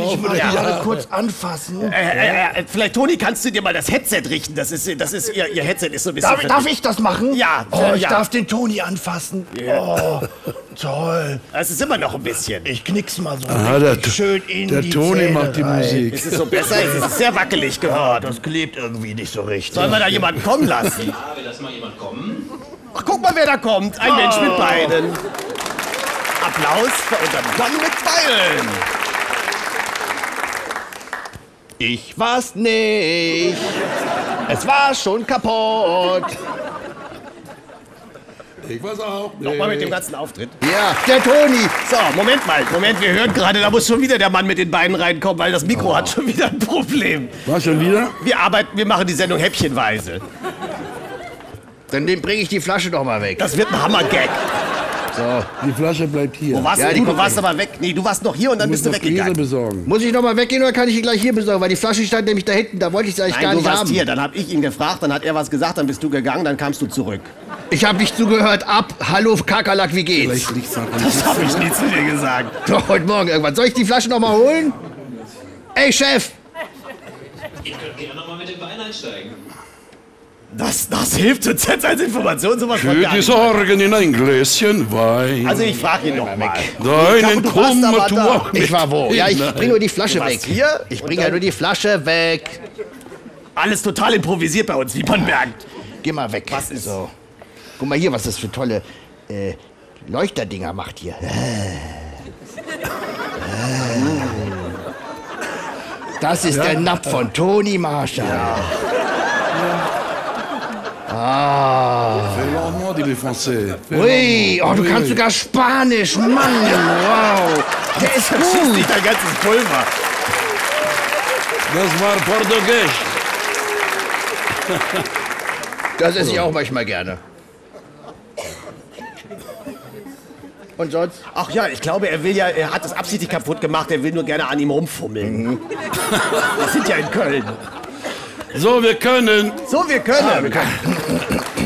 ich mal gerade kurz anfassen? Vielleicht, Toni, kannst du dir mal das Headset richten? Das ist ihr Headset ist so ein bisschen... Darf ich das machen? Ja. Oh, ich ja. darf den Toni anfassen. Oh, toll. Es ist immer noch ein bisschen. Ich knick's mal so schön in der die Toni Zähne macht die rein. Musik. Ist es so besser? Es ist sehr wackelig geworden. Das klebt irgendwie nicht so richtig. Sollen wir da jemanden kommen lassen? Ja, will das mal jemand kommen? Ach, guck mal, wer da kommt. Ein Mensch mit Beinen. Applaus für unseren Mann mit Beinen. Ich war's nicht. Es war schon kaputt. Ich weiß auch nicht. Nochmal mit dem ganzen Auftritt. Ja, der Toni. So, Moment, wir hören gerade, da muss schon wieder der Mann mit den Beinen reinkommen, weil das Mikro hat schon wieder ein Problem. Was, schon wieder? Wir machen die Sendung häppchenweise. Dann bringe ich die Flasche doch mal weg. Das wird ein Hammer-Gag. So. Die Flasche bleibt hier. Wo warst Ja, du? die Du kommt warst weg. aber weg. Nee, du warst noch hier und dann bist du Käse weggegangen. besorgen. Muss ich noch mal weggehen oder kann ich ihn gleich hier besorgen? Weil die Flasche stand nämlich da hinten, da wollte ich sie eigentlich Nein, gar du nicht warst haben. hier, dann hab ich ihn gefragt, dann hat er was gesagt, dann bist du gegangen, dann kamst du zurück. Ich habe nicht zugehört. Hallo Kakerlak, wie geht's? Vielleicht liegt's an Das habe ich nie zu dir gesagt. Doch, heute Morgen irgendwann. Soll ich die Flasche noch mal holen? Ey, Chef! Ihr könnt gerne nochmal mit dem Bein einsteigen. Das hilft uns jetzt als Information sowas von Für gar die nicht. Sorgen in ein Gläschen Wein. Also ich frage ihn noch mal. Deinen du warst Kummer aber tu da. auch nicht. Ich war wo? Ja, ich bringe nur die Flasche Du warst weg. hier Ich und bringe ja dann- nur die Flasche weg. Alles total improvisiert bei uns, wie man merkt. Geh mal weg. Was ist so? Guck mal hier, was das für tolle Leuchterdinger macht hier. Das ist der Napf von Toni Marshall. Fais-le dit les Français. Ui, oh, du kannst sogar Spanisch, Mann. Wow. Der ist Schießt gut. nicht dein ganzes Pulver. Das war Portugiesisch. Das esse ich auch manchmal gerne. Und sonst? Ach ja, ich glaube, er hat es absichtlich kaputt gemacht, er will nur gerne an ihm rumfummeln. Wir sind ja in Köln. So, wir können. So, wir können.